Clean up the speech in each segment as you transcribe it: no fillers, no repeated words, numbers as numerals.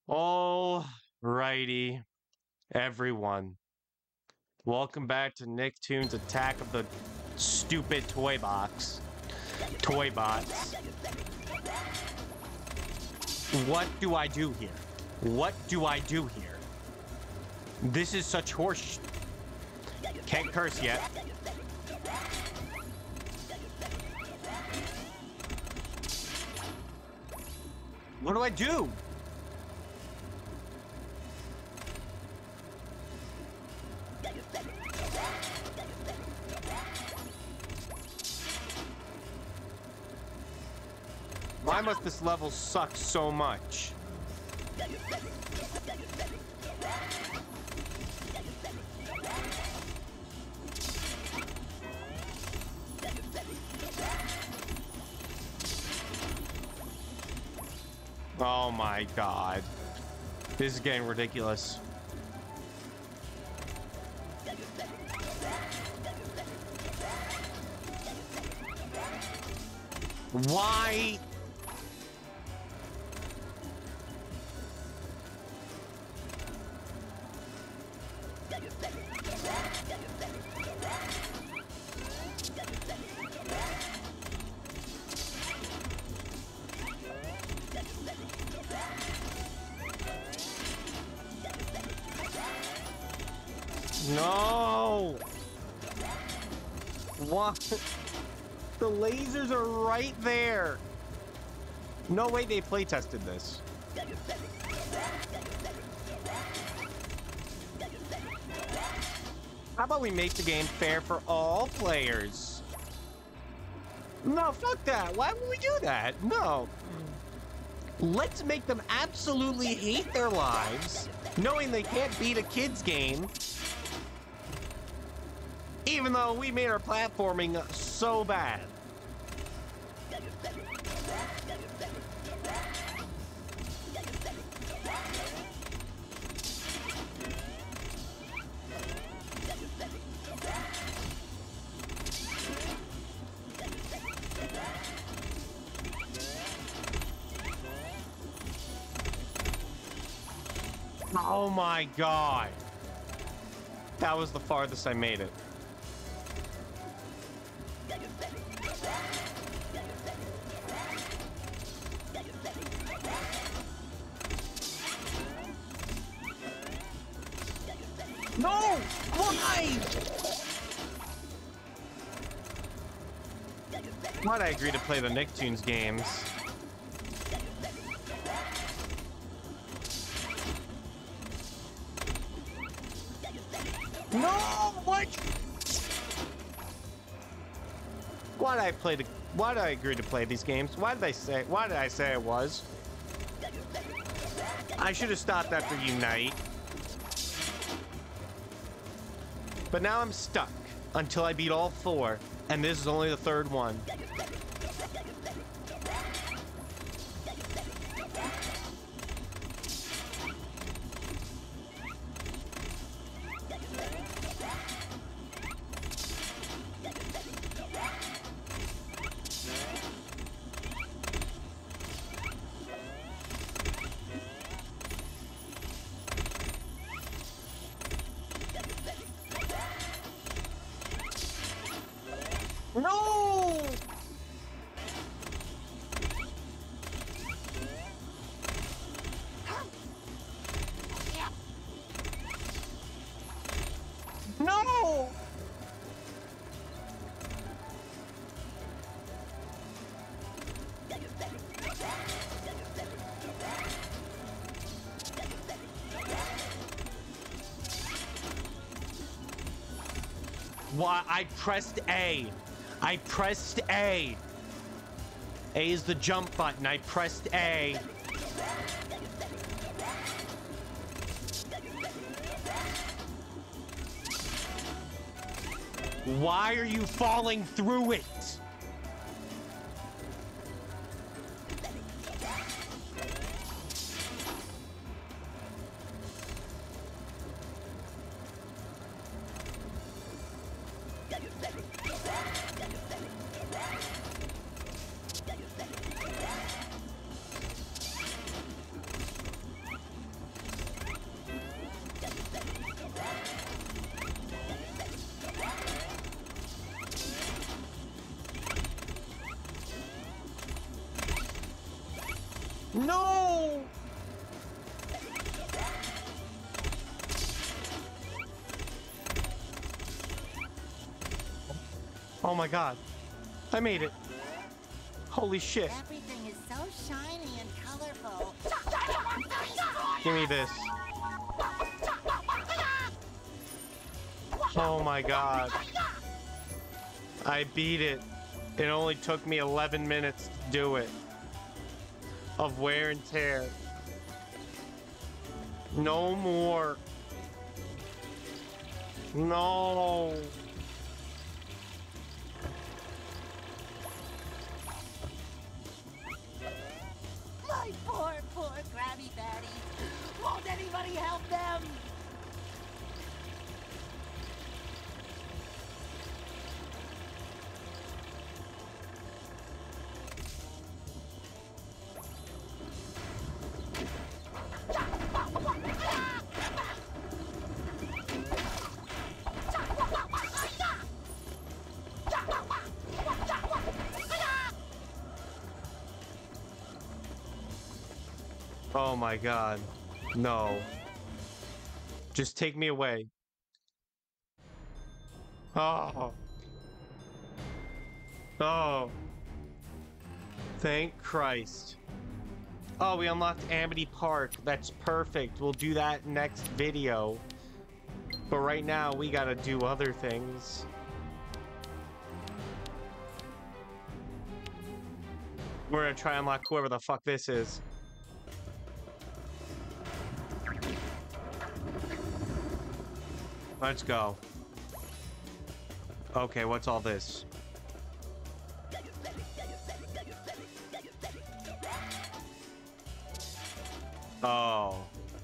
Alrighty, everyone. Welcome back to Nicktoons Attack of the Stupid Toy Box. Toy Bots. What do I do here? What do I do here? This is such horse. Can't curse yet. What do I do? Why must this level suck so much? Oh my god. This is getting ridiculous. Why? No! What? The lasers are right there! No way they play tested this. How about we make the game fair for all players? No, fuck that. Why would we do that? No. Let's make them absolutely hate their lives, knowing they can't beat a kid's game. Even though we made our platforming so bad. Oh my god. That was the farthest I made it. No! Why? Why'd I agree to play the Nicktoons games? No! What? Why did I agree to play these games? Why did I say I was? I should have stopped after Unite. But now I'm stuck until I beat all 4, and this is only the 3rd one. No! No! Why? I pressed A. I pressed A. A is the jump button. I pressed A. Why are you falling through it? No! Oh my god. I made it. Holy shit. Everything is so shiny and colorful. Give me this. Oh my god. I beat it. It only took me 11 minutes to do it. Of wear and tear. No more. No. My poor Krabby Patties. Won't anybody help them? Oh my god. No. Just take me away. Oh. Oh. Thank Christ. Oh, we unlocked Amity Park. That's perfect. We'll do that next video. But right now, we gotta do other things. We're gonna try and unlock whoever the fuck this is. Let's go. Okay, what's all this? Oh.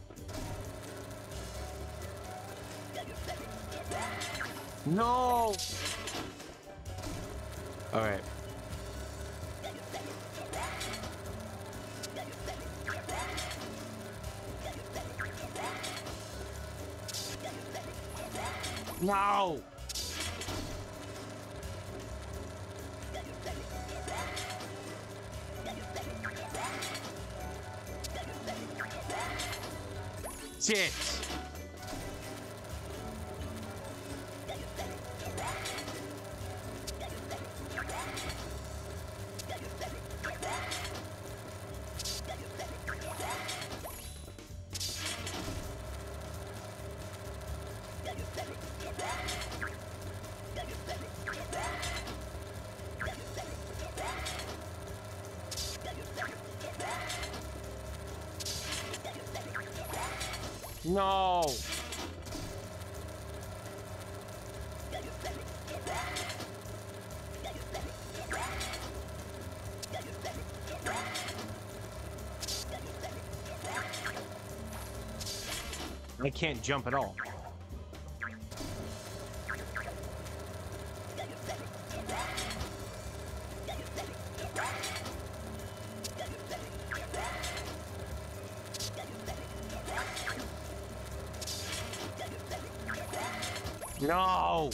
No! Alright. No! Shit! No! I can't jump at all. No!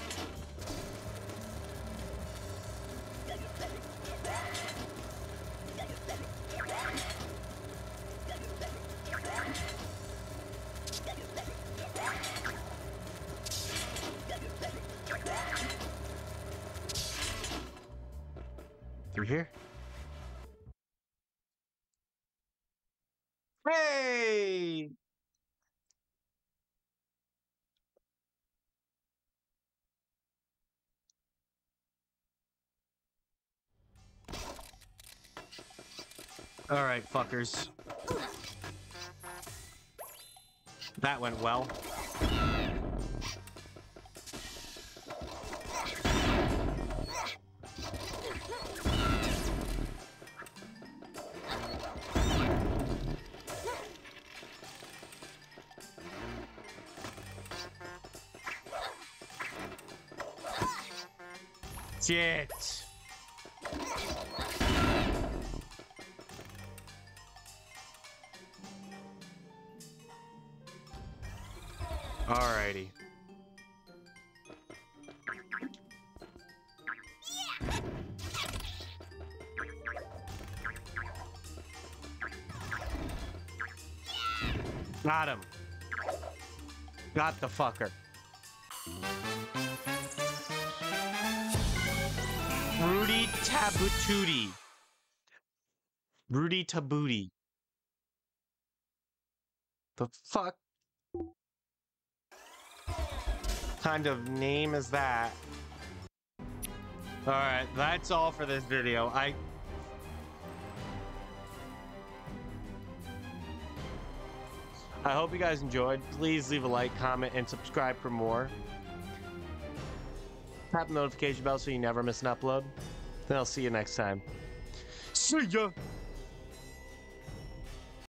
Through here? Hey! All right, fuckers. That went well. Shit. Alrighty. Got him. Got the fucker. Rudy Tabooty. Rudy Tabooty. The fuck kind of name is that? Alright, that's all for this video. I hope you guys enjoyed. Please leave a like, comment, and subscribe for more. Tap the notification bell so you never miss an upload. Then I'll see you next time. See ya!